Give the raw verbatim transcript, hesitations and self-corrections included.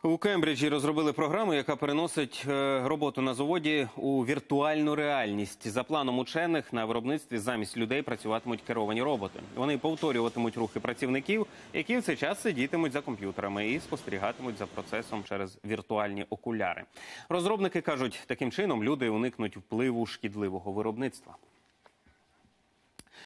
У Кембриджі розробили програму, яка переносить роботу на заводі у віртуальну реальність. За планом учених, на виробництві замість людей працюватимуть керовані роботи. Вони повторюватимуть рухи працівників, які в цей час сидітимуть за комп'ютерами і спостерігатимуть за процесом через віртуальні окуляри. Розробники кажуть, таким чином люди уникнуть впливу шкідливого виробництва.